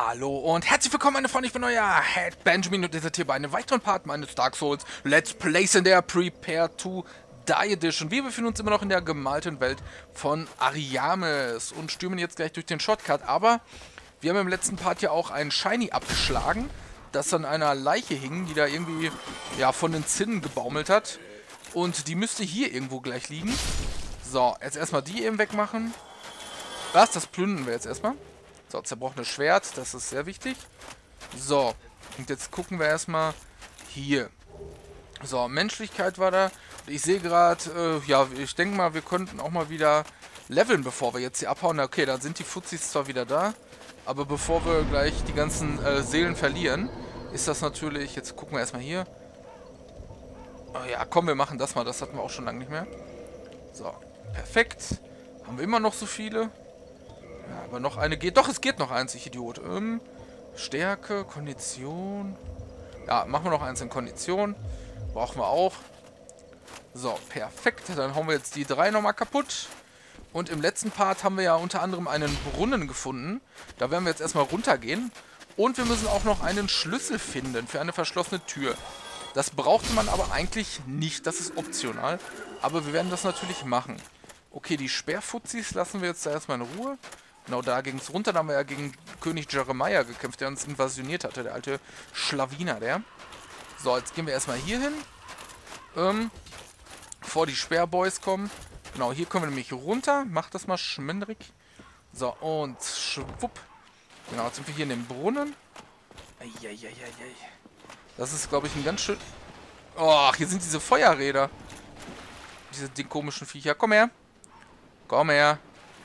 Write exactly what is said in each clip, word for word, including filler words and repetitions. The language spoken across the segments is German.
Hallo und herzlich willkommen, meine Freunde, ich bin euer Head Benjamin und ihr seid hier bei einem weiteren Part meines Dark Souls Let's Plays in der Prepare to Die Edition. Wir befinden uns immer noch in der gemalten Welt von Ariamis und stürmen jetzt gleich durch den Shortcut, aber wir haben im letzten Part ja auch einen Shiny abgeschlagen, das an einer Leiche hing, die da irgendwie ja von den Zinnen gebaumelt hat und die müsste hier irgendwo gleich liegen. So, jetzt erstmal die eben wegmachen. Was? Das plündern wir jetzt erstmal. So, zerbrochenes Schwert, das ist sehr wichtig. So, und jetzt gucken wir erstmal hier. So, Menschlichkeit war da. Ich sehe gerade, äh, ja, ich denke mal, wir könnten auch mal wieder leveln, bevor wir jetzt hier abhauen. Okay, dann sind die Fuzis zwar wieder da, aber bevor wir gleich die ganzen äh, Seelen verlieren, ist das natürlich... Jetzt gucken wir erstmal hier. Oh ja, komm, wir machen das mal. Das hatten wir auch schon lange nicht mehr. So, perfekt. Haben wir immer noch so viele? Ja, aber noch eine geht. Doch, es geht noch eins, ich Idiot. Ähm, Stärke, Kondition. Ja, machen wir noch eins in Kondition. Brauchen wir auch. So, perfekt. Dann hauen wir jetzt die drei nochmal kaputt. Und im letzten Part haben wir ja unter anderem einen Brunnen gefunden. Da werden wir jetzt erstmal runtergehen. Und wir müssen auch noch einen Schlüssel finden für eine verschlossene Tür. Das brauchte man aber eigentlich nicht. Das ist optional. Aber wir werden das natürlich machen. Okay, die Sperrfuzis lassen wir jetzt da erstmal in Ruhe. Genau, da ging es runter. Da haben wir ja gegen König Jeremiah gekämpft, der uns invasioniert hatte. Der alte Schlawiner, der. So, jetzt gehen wir erstmal hier hin. Ähm, bevor die Sperrboys kommen. Genau, hier können wir nämlich runter. Mach das mal schmendrig. So, und schwupp. Genau, jetzt sind wir hier in dem Brunnen. Eieieiei. Das ist, glaube ich, ein ganz schön... Oh, hier sind diese Feuerräder. Diese die komischen Viecher. Komm her. Komm her.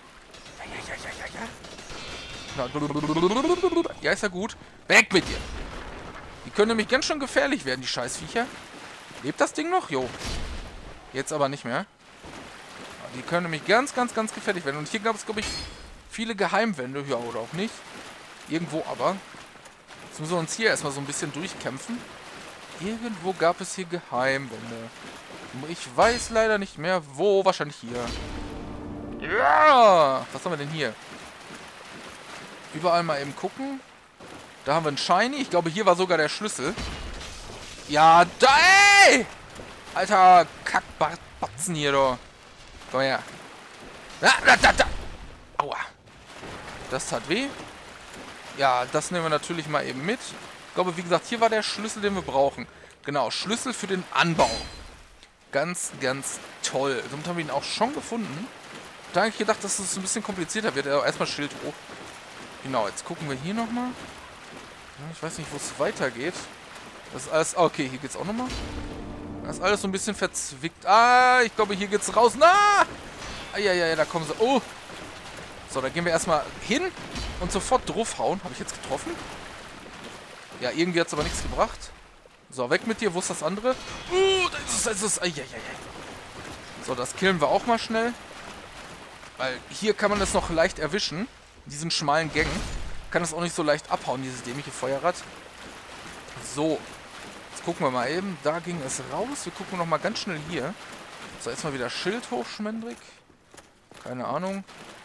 Ja, ist ja gut. Weg mit dir. Die können nämlich ganz schön gefährlich werden, die Scheißviecher. Lebt das Ding noch? Jo. Jetzt aber nicht mehr. Die können nämlich ganz, ganz, ganz gefährlich werden. Und hier gab es, glaube ich, viele Geheimwände. Ja, oder auch nicht. Irgendwo aber. Jetzt müssen wir uns hier erstmal so ein bisschen durchkämpfen. Irgendwo gab es hier Geheimwände. Ich weiß leider nicht mehr, wo. Wahrscheinlich hier. Ja! Was haben wir denn hier? Überall mal eben gucken. Da haben wir einen Shiny. Ich glaube, hier war sogar der Schlüssel. Ja, da, ey! Alter, Kackbatzen hier, doch. Komm her. Da, da, da, da. Aua. Das tat weh. Ja, das nehmen wir natürlich mal eben mit. Ich glaube, wie gesagt, hier war der Schlüssel, den wir brauchen. Genau, Schlüssel für den Anbau. Ganz, ganz toll. Somit haben wir ihn auch schon gefunden. Da habe ich gedacht, dass es ein bisschen komplizierter wird. Aber erstmal Schild hoch. Genau, jetzt gucken wir hier nochmal. Ich weiß nicht, wo es weitergeht. Das ist alles... Okay, hier geht's auch nochmal. Das ist alles so ein bisschen verzwickt. Ah, ich glaube, hier geht's raus. Na! Eieiei, da kommen sie. Oh! So, da gehen wir erstmal hin und sofort draufhauen. Habe ich jetzt getroffen? Ja, irgendwie hat es aber nichts gebracht. So, weg mit dir. Wo ist das andere? Uh, da ist es, da ist es. Eieiei. So, das killen wir auch mal schnell. Weil hier kann man das noch leicht erwischen. In diesen schmalen Gängen. Kann das auch nicht so leicht abhauen, dieses dämliche Feuerrad. So. Jetzt gucken wir mal eben. Da ging es raus. Wir gucken nochmal ganz schnell hier. So, erstmal wieder Schild hochschmendrig. Keine Ahnung.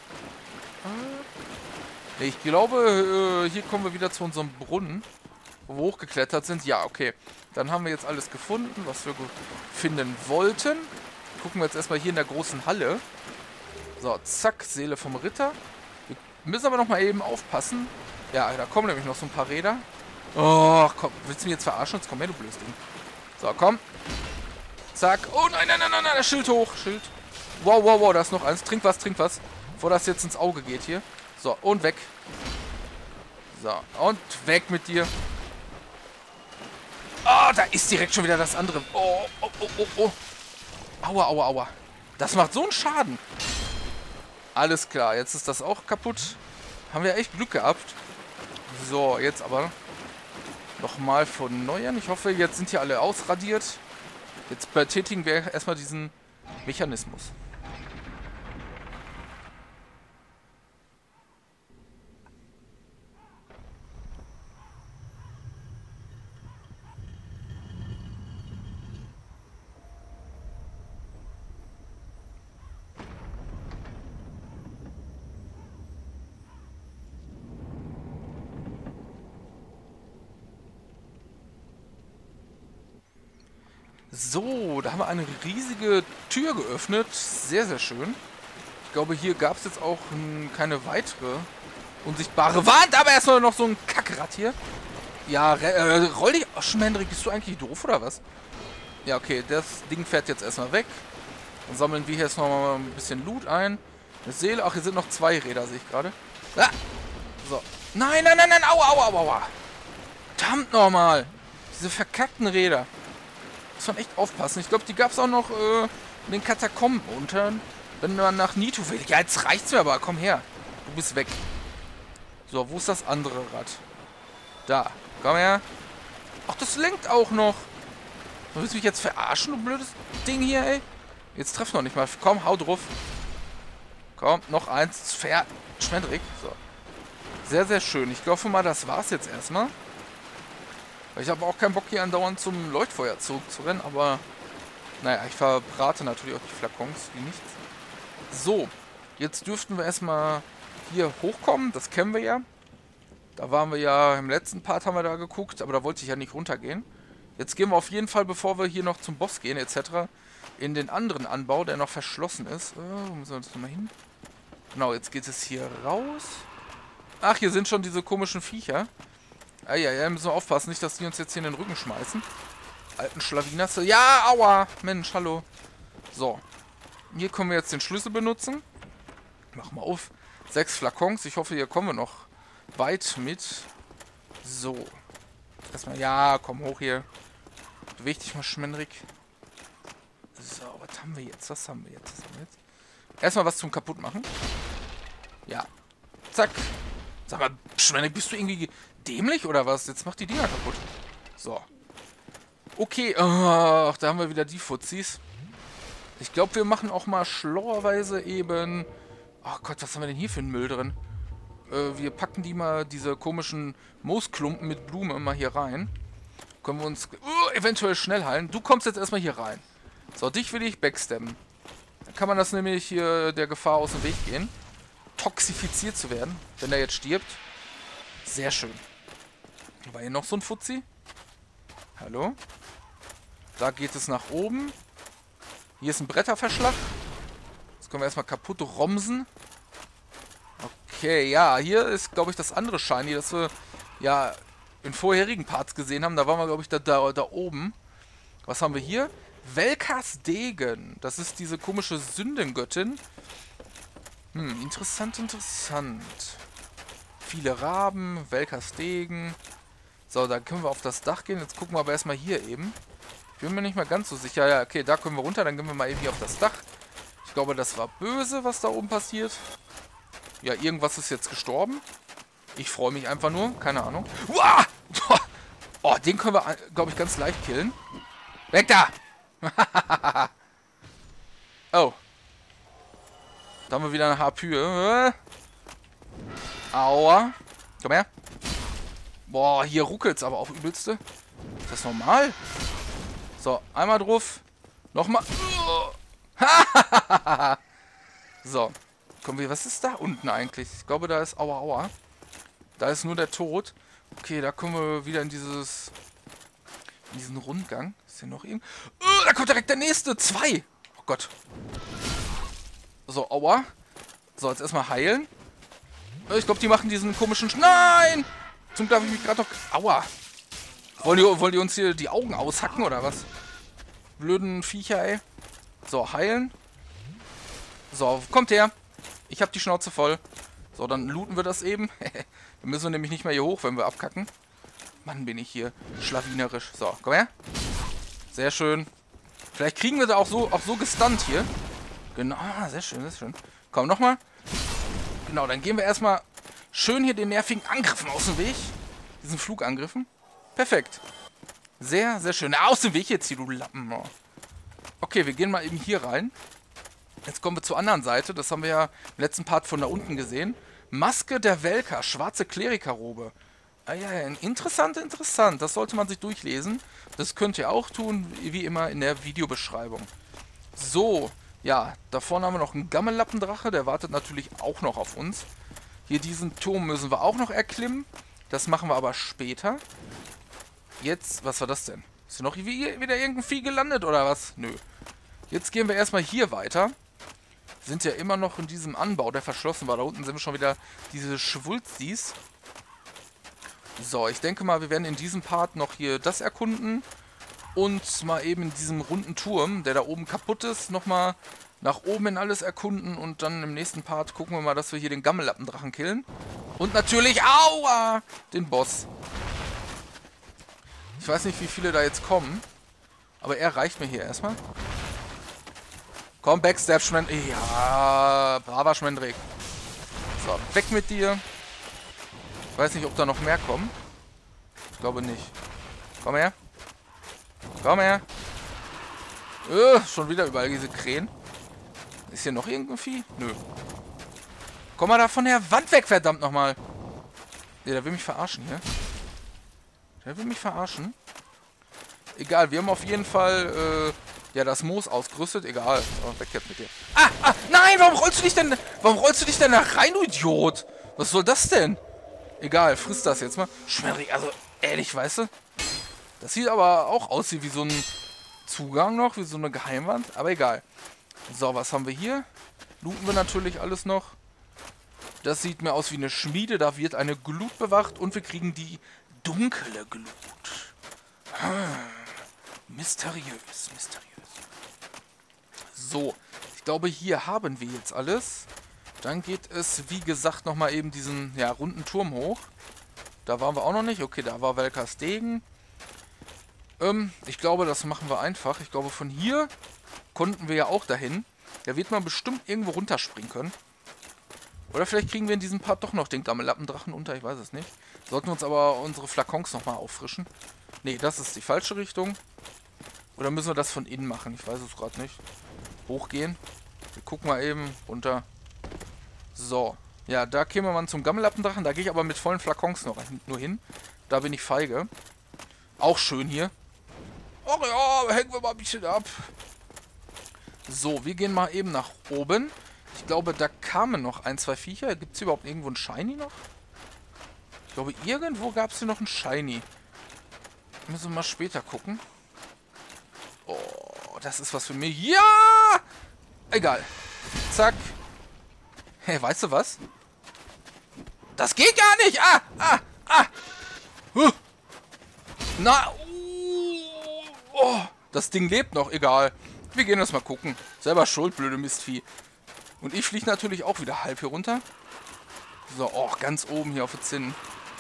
Nee, ich glaube, hier kommen wir wieder zu unserem Brunnen. Wo wir hochgeklettert sind. Ja, okay. Dann haben wir jetzt alles gefunden, was wir finden wollten. Gucken wir jetzt erstmal hier in der großen Halle. So, zack, Seele vom Ritter. Wir müssen aber noch mal eben aufpassen. Ja, da kommen nämlich noch so ein paar Räder. Oh, komm, willst du mich jetzt verarschen? Jetzt komm her, du blödes Ding. So, komm. Zack. Oh, nein, nein, nein, nein, nein, das Schild hoch. Schild. Wow, wow, wow, da ist noch eins. Trink was, trink was. Bevor das jetzt ins Auge geht hier. So, und weg. So, und weg mit dir. Oh, da ist direkt schon wieder das andere. Oh, oh, oh, oh, oh. Aua, aua, aua. Das macht so einen Schaden. Alles klar, jetzt ist das auch kaputt. Haben wir echt Glück gehabt. So, jetzt aber nochmal von Neuem. Ich hoffe, jetzt sind hier alle ausradiert. Jetzt betätigen wir erstmal diesen Mechanismus. So, da haben wir eine riesige Tür geöffnet. Sehr, sehr schön. Ich glaube, hier gab es jetzt auch hm, keine weitere unsichtbare Wand, aber erstmal noch so ein Kackrad hier. Ja, äh, roll dich. Oh, Schmendrick, bist du eigentlich doof oder was? Ja, okay, das Ding fährt jetzt erstmal weg. Dann sammeln wir hier jetzt nochmal ein bisschen Loot ein. Eine Seele. Ach, hier sind noch zwei Räder, sehe ich gerade. Ah! So. Nein, nein, nein, nein. Aua, aua, aua, aua. Verdammt nochmal. Diese verkackten Räder. Muss man echt aufpassen. Ich glaube, die gab es auch noch äh, in den Katakomben unten. Wenn man nach Nito will. Ja, jetzt reicht's mir aber. Komm her. Du bist weg. So, wo ist das andere Rad? Da. Komm her. Ach, das lenkt auch noch. Du willst mich jetzt verarschen, du blödes Ding hier, ey? Jetzt treff noch nicht mal. Komm, hau drauf. Komm, noch eins. Verschwendrig. So. Sehr, sehr schön. Ich glaube mal, das war's jetzt erstmal. Weil ich habe auch keinen Bock, hier andauernd zum Leuchtfeuer zurückzurennen, aber naja, ich verbrate natürlich auch die Flakons wie nichts. So, jetzt dürften wir erstmal hier hochkommen. Das kennen wir ja. Da waren wir ja, im letzten Part haben wir da geguckt, aber da wollte ich ja nicht runtergehen. Jetzt gehen wir auf jeden Fall, bevor wir hier noch zum Boss gehen, et cetera, in den anderen Anbau, der noch verschlossen ist. Oh, wo müssen wir jetzt nochmal hin? Genau, jetzt geht es hier raus. Ach, hier sind schon diese komischen Viecher. Ah ja, ja, müssen wir aufpassen, nicht, dass die uns jetzt hier in den Rücken schmeißen. Alten Schlawinasse. Ja, aua! Mensch, hallo. So. Hier können wir jetzt den Schlüssel benutzen. Mach mal auf. Sechs Flakons. Ich hoffe, hier kommen wir noch weit mit. So. Erstmal, ja, komm hoch hier. Beweg dich mal, Schmendrick. So, was haben wir jetzt? Was haben wir jetzt? Was haben wir jetzt? Erstmal was zum Kaputtmachen. Ja. Zack. Sag mal, Schmendrick, bist du irgendwie dämlich oder was? Jetzt macht die Dinger kaputt. So. Okay, ach, da haben wir wieder die Fuzis. Ich glaube, wir machen auch mal schlauerweise eben... Oh Gott, was haben wir denn hier für einen Müll drin? Äh, wir packen die mal, diese komischen Moosklumpen mit Blume mal hier rein. Können wir uns uh, eventuell schnell heilen. Du kommst jetzt erstmal hier rein. So, dich will ich backstabben. Dann kann man das nämlich hier der Gefahr aus dem Weg gehen. Toxifiziert zu werden, wenn er jetzt stirbt. Sehr schön. War hier noch so ein Fuzzi? Hallo? Da geht es nach oben. Hier ist ein Bretterverschlag. Das können wir erstmal kaputt romsen. Okay, ja, hier ist, glaube ich, das andere Shiny, das wir ja in vorherigen Parts gesehen haben. Da waren wir, glaube ich, da, da, da oben. Was haben wir hier? Velkas Degen. Das ist diese komische Sündengöttin. Hm, interessant, interessant. Viele Raben, Velkas Degen. So, dann können wir auf das Dach gehen. Jetzt gucken wir aber erstmal hier eben. Ich bin mir nicht mal ganz so sicher. Ja, okay, da können wir runter. Dann gehen wir mal eben hier auf das Dach. Ich glaube, das war böse, was da oben passiert. Ja, irgendwas ist jetzt gestorben. Ich freue mich einfach nur. Keine Ahnung. Uah! Oh, den können wir, glaube ich, ganz leicht killen. Weg da! Oh. Da haben wir wieder eine Harpüe. Aua. Komm her. Boah, hier ruckelt's aber auch übelste. Ist das normal? So, einmal drauf. Nochmal. So. Kommen wir, was ist da unten eigentlich? Ich glaube, da ist Aua Aua. Da ist nur der Tod. Okay, da kommen wir wieder in dieses... In diesen Rundgang. Ist hier noch irgend... Oh, da kommt direkt der nächste. Zwei. Oh Gott. So, Aua. So, jetzt erstmal heilen. Ich glaube, die machen diesen komischen... Sch Nein! Zum Glück habe ich mich gerade noch... Aua. Wollen die, wollen die uns hier die Augen aushacken oder was? Blöden Viecher, ey. So, heilen. So, kommt her. Ich habe die Schnauze voll. So, dann looten wir das eben. Wir müssen nämlich nicht mehr hier hoch, wenn wir abkacken. Mann, bin ich hier schlawinerisch. So, komm her. Sehr schön. Vielleicht kriegen wir da auch so, auch so gestunt hier. Genau, ah, sehr schön, sehr schön. Komm, nochmal. Genau, dann gehen wir erstmal schön hier den nervigen Angriffen aus dem Weg. Diesen Flugangriffen. Perfekt. Sehr, sehr schön. Na, aus dem Weg jetzt hier, du Lappen. Oh. Okay, wir gehen mal eben hier rein. Jetzt kommen wir zur anderen Seite. Das haben wir ja im letzten Part von da unten gesehen. Maske der Velka, schwarze Klerikerrobe. Ah ja, interessant, interessant. Das sollte man sich durchlesen. Das könnt ihr auch tun, wie immer in der Videobeschreibung. So, ja, da vorne haben wir noch einen Gammelappendrache. Der wartet natürlich auch noch auf uns. Hier diesen Turm müssen wir auch noch erklimmen. Das machen wir aber später. Jetzt, was war das denn? Ist hier noch wie, wieder irgendein Vieh gelandet oder was? Nö. Jetzt gehen wir erstmal hier weiter. Sind ja immer noch in diesem Anbau, der verschlossen war. Da unten sind wir schon wieder diese Schwulstis. So, ich denke mal, wir werden in diesem Part noch hier das erkunden. Und mal eben in diesem runden Turm, der da oben kaputt ist, nochmal nach oben in alles erkunden. Und dann im nächsten Part gucken wir mal, dass wir hier den Gammellappendrachen killen. Und natürlich, aua, den Boss. Ich weiß nicht, wie viele da jetzt kommen. Aber er reicht mir hier erstmal. Komm, Backstab, Schmendrick. Ja, braver Schmendrick. So, weg mit dir. Ich weiß nicht, ob da noch mehr kommen. Ich glaube nicht. Komm her. Komm her. Äh, schon wieder überall diese Krähen. Ist hier noch irgendein Vieh? Nö. Komm mal da von der Wand weg, verdammt nochmal. Ne, der will mich verarschen hier. Der will mich verarschen. Egal, wir haben auf jeden Fall... Äh, ja, das Moos ausgerüstet. Egal. Oh, weg jetzt mit dir. Ah, ah, nein, warum rollst du dich denn... Warum rollst du dich denn da rein, du Idiot? Was soll das denn? Egal, frisst das jetzt mal. Schmierig, also ehrlich, weißt du? Das sieht aber auch aus wie so ein Zugang noch, wie so eine Geheimwand. Aber egal. So, was haben wir hier? Looten wir natürlich alles noch. Das sieht mir aus wie eine Schmiede. Da wird eine Glut bewacht und wir kriegen die dunkle Glut. Hm. Mysteriös, mysteriös. So, ich glaube, hier haben wir jetzt alles. Dann geht es, wie gesagt, nochmal eben diesen ja, runden Turm hoch. Da waren wir auch noch nicht. Okay, da war Velkas Degen. Ähm, ich glaube, das machen wir einfach. Ich glaube, von hier konnten wir ja auch dahin. Da wird man bestimmt irgendwo runterspringen können. Oder vielleicht kriegen wir in diesem Part doch noch den Gammellappendrachen unter. Ich weiß es nicht. Sollten wir uns aber unsere Flakons nochmal auffrischen. Nee, das ist die falsche Richtung. Oder müssen wir das von innen machen? Ich weiß es gerade nicht. Hochgehen. Wir gucken mal eben runter. So. Ja, da kämen wir mal zum Gammellappendrachen. Da gehe ich aber mit vollen Flakons noch nur hin. Da bin ich feige. Auch schön hier. Ach ja, hängen wir mal ein bisschen ab. So, wir gehen mal eben nach oben. Ich glaube, da kamen noch ein, zwei Viecher. Gibt es hier überhaupt irgendwo einen Shiny noch? Ich glaube, irgendwo gab es hier noch einen Shiny. Müssen wir mal später gucken. Oh, das ist was für mich. Ja! Egal. Zack. Hey, weißt du was? Das geht gar nicht! Ah! Ah! Ah! Huh. Na! Uh, oh, das Ding lebt noch. Egal. Wir gehen das mal gucken. Selber schuld, blöde Mistvieh. Und ich fliege natürlich auch wieder halb hier runter. So, oh, ganz oben hier auf den Zinnen.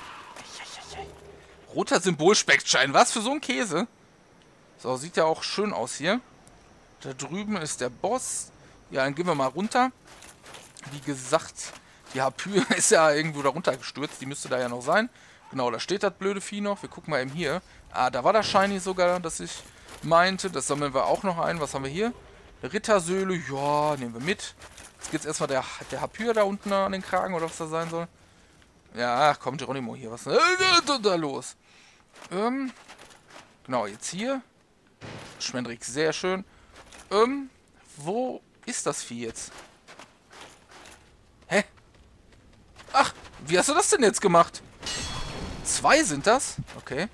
Roter Symbolspektschein. Was für so ein Käse? So, sieht ja auch schön aus hier. Da drüben ist der Boss. Ja, dann gehen wir mal runter. Wie gesagt, die Harpyie ist ja irgendwo da runtergestürzt. Die müsste da ja noch sein. Genau, da steht das blöde Vieh noch. Wir gucken mal eben hier. Ah, da war das Shiny sogar, das ich meinte. Das sammeln wir auch noch ein. Was haben wir hier? Rittersöhle. Ja, nehmen wir mit. Jetzt geht's erstmal der, der Harpyie da unten an den Kragen oder was das sein soll. Ja, kommt Geronimo hier. Was ist denn da los? Ähm, genau, jetzt hier. Schmendrick, sehr schön. Ähm, wo ist das Vieh jetzt? Hä? Ach, wie hast du das denn jetzt gemacht? Zwei sind das? Okay.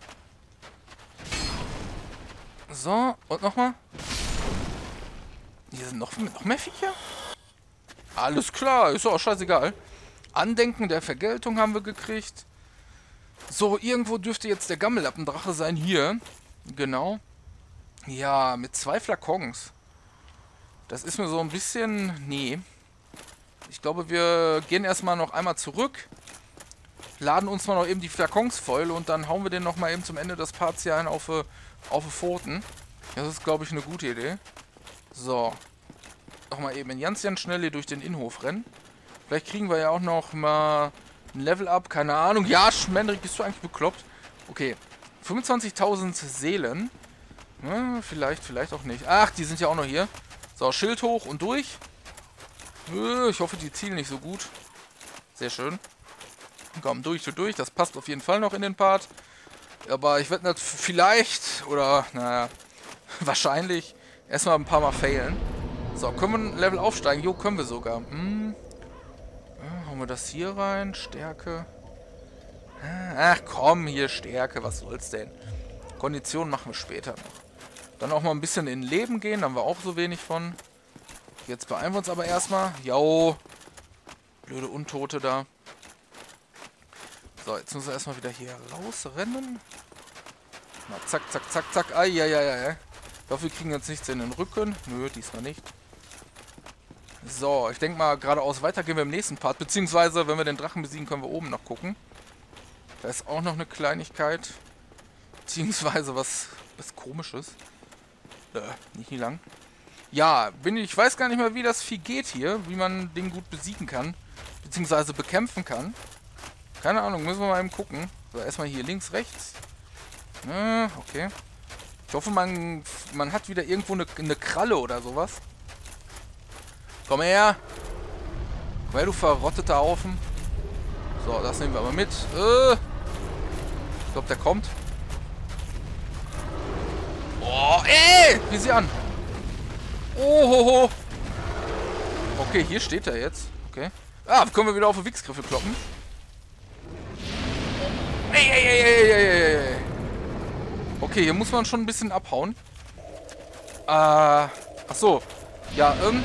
So, und nochmal. Hier sind noch, noch mehr Viecher? Alles klar, ist doch auch scheißegal. Andenken der Vergeltung haben wir gekriegt. So, irgendwo dürfte jetzt der Gammellappendrache sein. Hier. Genau. Ja, mit zwei Flakons. Das ist mir so ein bisschen... Nee. Ich glaube, wir gehen erstmal noch einmal zurück. Laden uns mal noch eben die Flakons voll. Und dann hauen wir den nochmal eben zum Ende des Parts hier ein auf, auf die Pfoten. Das ist, glaube ich, eine gute Idee. So. Nochmal eben in ganz, ganz schnell hier durch den Innenhof rennen. Vielleicht kriegen wir ja auch noch mal ein Level-Up. Keine Ahnung. Ja, Schmendrick, bist du eigentlich bekloppt? Okay. fünfundzwanzigtausend Seelen. Ja, vielleicht, vielleicht auch nicht. Ach, die sind ja auch noch hier. So, Schild hoch und durch. Ich hoffe, die zielen nicht so gut. Sehr schön. Komm, durch, durch, durch. Das passt auf jeden Fall noch in den Part. Aber ich werde nicht vielleicht, oder, naja, wahrscheinlich erstmal ein paar Mal failen. So, können wir ein Level aufsteigen? Jo, können wir sogar. Hm. Ja, hauen wir das hier rein. Stärke. Ach komm, hier Stärke. Was soll's denn? Kondition machen wir später noch. Dann auch mal ein bisschen in Leben gehen, da haben wir auch so wenig von. Jetzt beeilen wir uns aber erstmal. Jo. Blöde Untote da. So, jetzt müssen wir erstmal wieder hier rausrennen. Na, zack, zack, zack, zack. Eieieiei. Ich hoffe, wir kriegen jetzt nichts in den Rücken. Nö, diesmal nicht. So, ich denke mal, geradeaus weiter gehen wir im nächsten Part. Beziehungsweise, wenn wir den Drachen besiegen, können wir oben noch gucken. Da ist auch noch eine Kleinigkeit. Beziehungsweise was, was Komisches. Äh, nicht nie lang. Ja, bin ich, ich weiß gar nicht mehr, wie das Vieh geht hier. Wie man den gut besiegen kann. Beziehungsweise bekämpfen kann. Keine Ahnung, müssen wir mal eben gucken. So, erstmal hier links, rechts. Äh, okay. Ich hoffe, man, man hat wieder irgendwo eine, eine Kralle oder sowas. Komm her. Komm her, du verrotteter Haufen. So, das nehmen wir aber mit. Äh, ich glaube, der kommt. Oh, ey! Wie sie an. Ohoho. Okay, hier steht er jetzt. Okay. Ah, können wir wieder auf die Wichsgriffe kloppen. Ey, ey, ey, ey, ey, ey. Okay, hier muss man schon ein bisschen abhauen. Äh, ach so. Ja, ähm.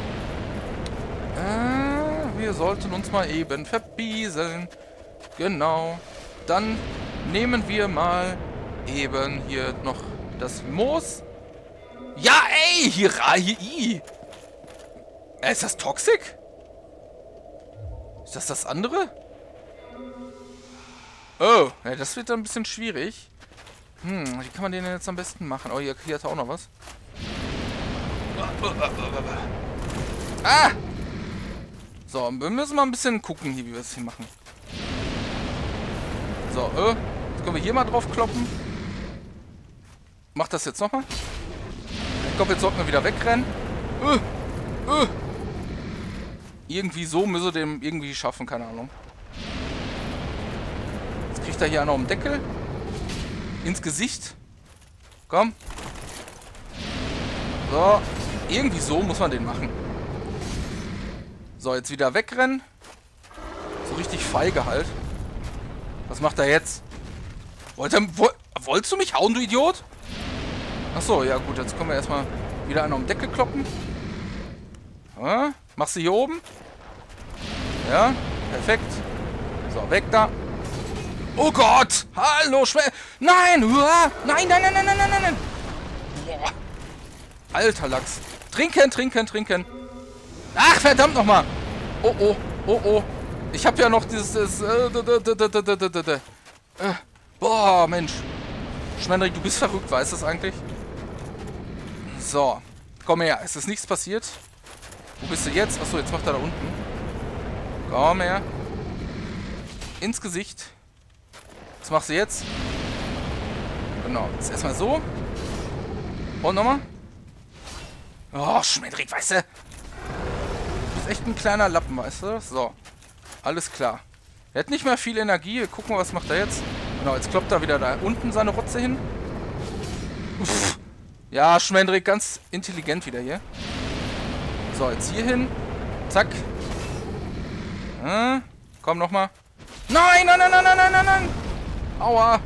Äh, wir sollten uns mal eben verbieseln. Genau. Dann nehmen wir mal eben hier noch das Moos. Ja, ey, hier, hier, i. Äh, ist das Toxic? Ist das das andere? Oh, ja, das wird dann ein bisschen schwierig. Hm, wie kann man den denn jetzt am besten machen? Oh, hier, hier hat er auch noch was. Ah! So, wir müssen mal ein bisschen gucken, hier, wie wir es hier machen. So, äh, jetzt können wir hier mal drauf kloppen. Macht das jetzt nochmal? Ich glaube, jetzt sollten wir wieder wegrennen. Äh, äh. Irgendwie so müssen wir dem irgendwie schaffen, keine Ahnung. Jetzt kriegt er hier einer um den Deckel. Ins Gesicht. Komm. So. Irgendwie so muss man den machen. So, jetzt wieder wegrennen. So richtig feige halt. Was macht er jetzt? Wollte, wo, wolltest du mich hauen, du Idiot? Achso, ja gut, jetzt können wir erstmal wieder einer um den Deckel kloppen. Ja, machst du hier oben? Ja, perfekt. So, weg da. Oh Gott! Hallo, Schwer... Nein! Uah! Nein, nein, nein, nein, nein, nein, nein! Boah. Alter Lachs. Trinken, trinken, trinken. Ach, verdammt nochmal! Oh, oh, oh, oh. Ich habe ja noch dieses... dieses äh, boah, Mensch. Schmendrick, du bist verrückt, weißt du das eigentlich? So. Komm her, es ist nichts passiert. Wo bist du jetzt? Achso, jetzt macht er da unten. Komm her. Ins Gesicht. Was machst du jetzt? Genau, jetzt erstmal so. Und nochmal. Oh, Schmendrick, weißt du? Du bist echt ein kleiner Lappen, weißt du? So. Alles klar. Er hat nicht mehr viel Energie. Wir gucken mal, was macht er jetzt. Genau, jetzt kloppt er wieder da unten seine Rotze hin. Uff. Ja, Schmendrick, ganz intelligent wieder hier. So, jetzt hier hin. Zack. Hm, komm, nochmal. Nein, nein, nein, nein, nein, nein, nein, nein. Aua.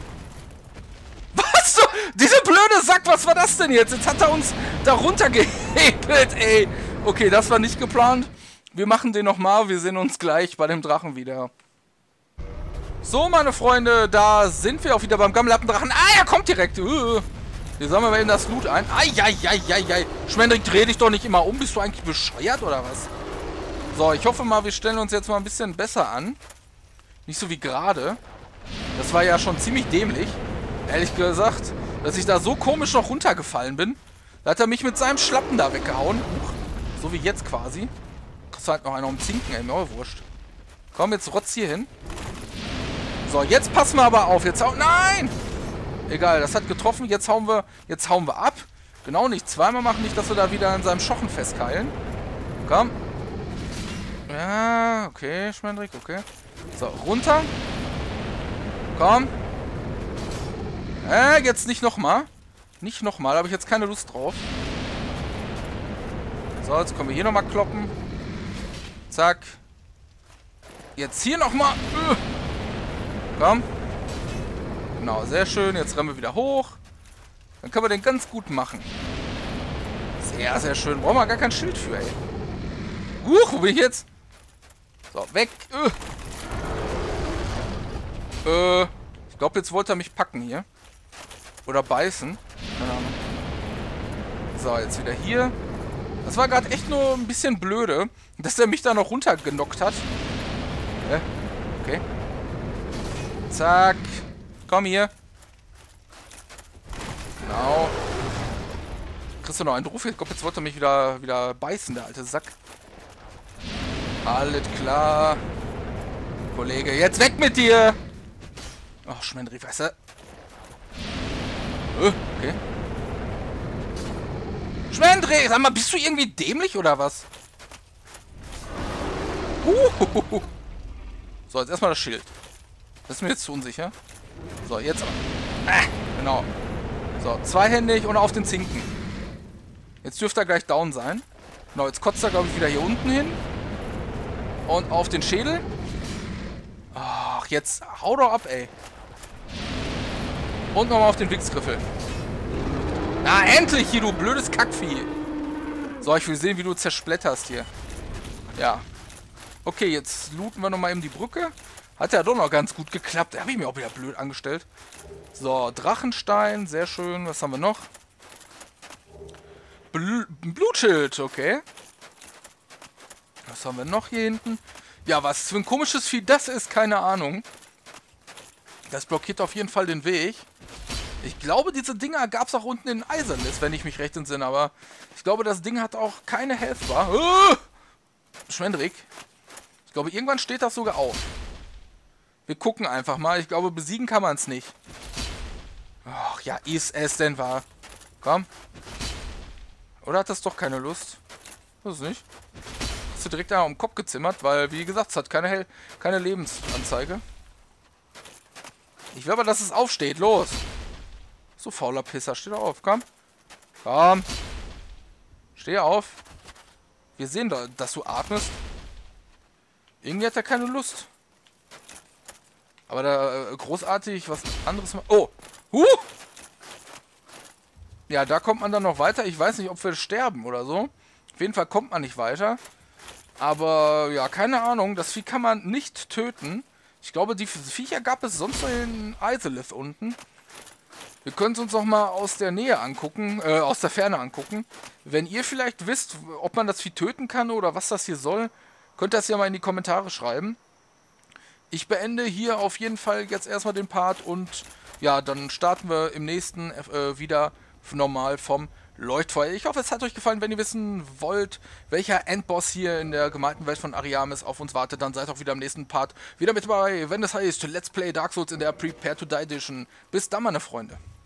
Was? So, diese blöde Sack, was war das denn jetzt? Jetzt hat er uns da runtergehebelt, ey. Okay, das war nicht geplant. Wir machen den nochmal. Wir sehen uns gleich bei dem Drachen wieder. So, meine Freunde, da sind wir auch wieder beim Gammelappendrachen. Ah, er kommt direkt. Uh. Hier sammeln wir eben das Loot ein. Eieieiei. Schmendrick, dreh dich doch nicht immer um. Bist du eigentlich bescheuert oder was? So, ich hoffe mal, wir stellen uns jetzt mal ein bisschen besser an. Nicht so wie gerade. Das war ja schon ziemlich dämlich. Ehrlich gesagt, dass ich da so komisch noch runtergefallen bin. Da hat er mich mit seinem Schlappen da weggehauen. So wie jetzt quasi. Kriegst halt noch einer um Zinken, ey. Mir auch wurscht. Komm, jetzt rotz hier hin. So, jetzt passen wir aber auf. Jetzt hauen... Nein! Egal, das hat getroffen. Jetzt hauen wir, jetzt hauen wir ab. Genau, nicht zweimal machen. Nicht, dass wir da wieder an seinem Schochen festkeilen. Komm. Ja, okay, Schmendrick, okay. So, runter. Komm. Äh, jetzt nicht nochmal. Nicht nochmal, habe ich jetzt keine Lust drauf. So, jetzt können wir hier nochmal kloppen. Zack. Jetzt hier nochmal. Komm. Genau, sehr schön. Jetzt rennen wir wieder hoch. Dann können wir den ganz gut machen. Sehr, sehr schön. Brauchen wir gar kein Schild für, ey. Huch, wo bin ich jetzt? So, weg. Äh. Äh. Ich glaube, jetzt wollte er mich packen hier. Oder beißen. Keine Ahnung. So, jetzt wieder hier. Das war gerade echt nur ein bisschen blöde, dass er mich da noch runtergenockt hat. Äh, okay. Zack. Komm hier. Genau. Kriegst du noch einen Ruf? Ich glaube, jetzt wollte er mich wieder, wieder beißen, der alte Sack. Alles klar. Kollege, jetzt weg mit dir! Ach, Schmendrief, weißt du? Äh, okay. Schmendrief, sag mal, bist du irgendwie dämlich oder was? Uhuhuhu. So, jetzt erstmal das Schild. Das ist mir jetzt zu unsicher. So, jetzt aber. Ah, genau. So, zweihändig und auf den Zinken. Jetzt dürfte er gleich down sein. Genau, jetzt kotzt er, glaube ich, wieder hier unten hin. Und auf den Schädel. Ach, jetzt hau doch ab, ey. Und nochmal auf den Wichsgriffel. Na, endlich hier, du blödes Kackvieh. So, ich will sehen, wie du zersplätterst hier. Ja. Okay, jetzt looten wir nochmal eben die Brücke. Hat ja doch noch ganz gut geklappt. Da habe ich mir auch wieder blöd angestellt. So, Drachenstein, sehr schön. Was haben wir noch? Bl Blutschild, okay. Was haben wir noch hier hinten? Ja, was für ein komisches Vieh das ist, keine Ahnung. Das blockiert auf jeden Fall den Weg. Ich glaube, diese Dinger gab es auch unten in Eisernis, wenn ich mich recht entsinne. Aber ich glaube, das Ding hat auch keine Health Bar. Uh! Schwendrick. Ich glaube, irgendwann steht das sogar auf. Wir gucken einfach mal. Ich glaube, besiegen kann man es nicht. Ach ja, ist es denn wahr? Komm. Oder hat das doch keine Lust? Das ist nicht. Hast du direkt da am Kopf gezimmert, weil, wie gesagt, es hat keine, Hel keine Lebensanzeige. Ich will aber, dass es aufsteht. Los. So fauler Pisser. Steh doch auf. Komm. Komm. Steh auf. Wir sehen doch, dass du atmest. Irgendwie hat er keine Lust. Aber da äh, großartig was anderes machen. Oh. Huh. Ja, da kommt man dann noch weiter. Ich weiß nicht, ob wir sterben oder so. Auf jeden Fall kommt man nicht weiter. Aber, ja, keine Ahnung. Das Vieh kann man nicht töten. Ich glaube, die Viecher gab es sonst noch in Izalith unten. Wir können es uns noch mal aus der Nähe angucken, äh, aus der Ferne angucken. Wenn ihr vielleicht wisst, ob man das Vieh töten kann oder was das hier soll, könnt ihr das ja mal in die Kommentare schreiben. Ich beende hier auf jeden Fall jetzt erstmal den Part und ja, dann starten wir im nächsten äh, wieder normal vom Leuchtfeuer. Ich hoffe, es hat euch gefallen. Wenn ihr wissen wollt, welcher Endboss hier in der gemalten Welt von Ariamis auf uns wartet, dann seid auch wieder im nächsten Part wieder mit dabei, wenn das heißt Let's Play Dark Souls in der Prepare to Die Edition. Bis dann, meine Freunde.